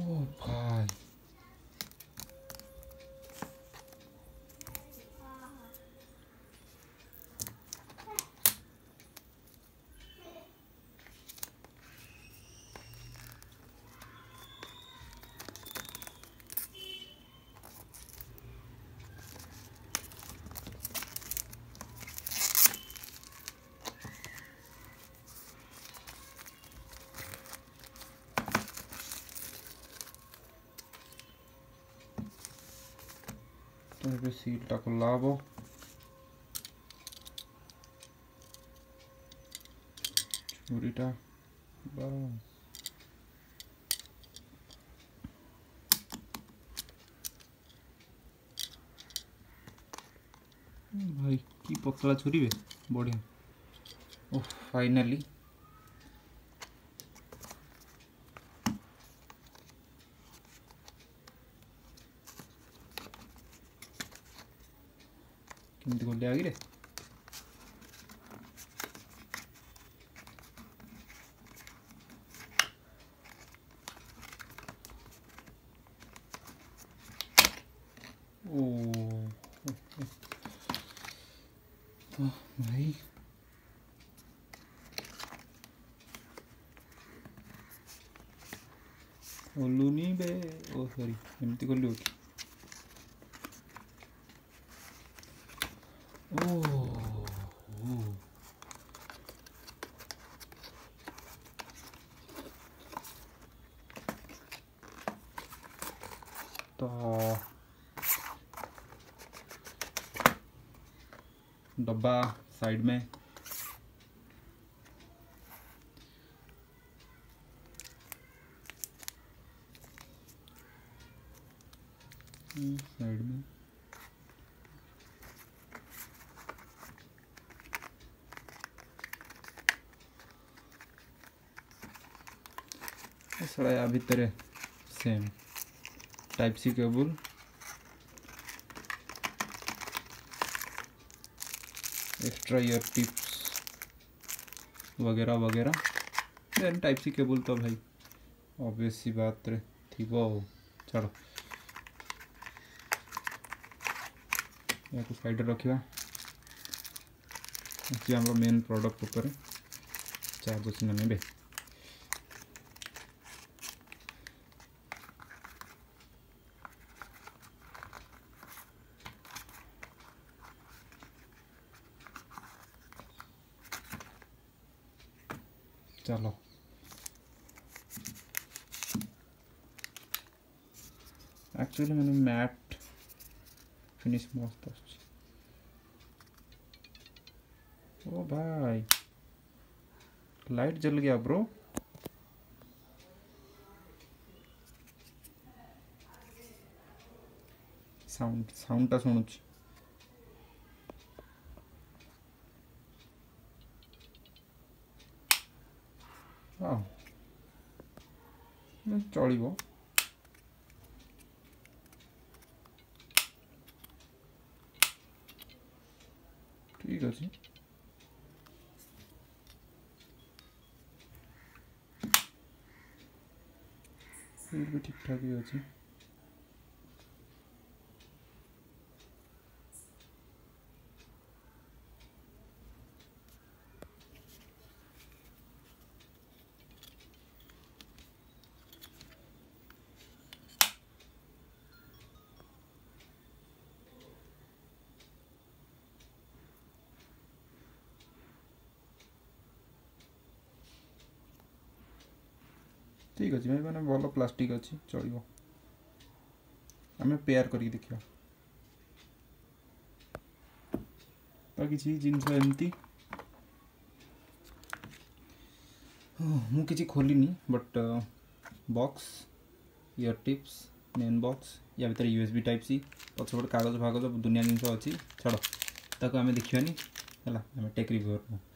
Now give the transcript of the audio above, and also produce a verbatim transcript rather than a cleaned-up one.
ओ भाई तो ये सीलटा खोला हब छुरीटा बस भाई की पतला छुरी बे बढ़िया। ओह फाइनली केमती खोल आगे रे ओ भाई खोलुनी बे ओ सॉरी एमती खोलु कि ओ तो डब्बा साइड में साइड में सड़ा या भीतर same type C cable extra ear tips वगैरह वगैरह देन टाइप सी केबल तो भाई ऑब्वियस सी बात रे थी वो चलो या तो साइड रखा अच्छी हम मेन प्रोडक्ट ऊपर चार्ज अच्छी ने चलो एक्चुअली मैंने मैट फिनिश मस्त अच्छी। ओ भाई लाइट जल गया ब्रो साउंड साउंडटा शुणुची चलो ठीक अच्छे फिर भी ठीक ठाक ही अच्छे ठीक अच्छे मैंने भल प्लास्टिक अच्छी चलो आम पेयर कर देखा तो किसी जिनस एमती मु किसी खोलिनी but box ear tips main box या भीतर यूएसबी टाइप सी पछपटे कागज फागज दुनिया जिन अच्छी छड़ ताको आम देखा है टेक रिव्यू।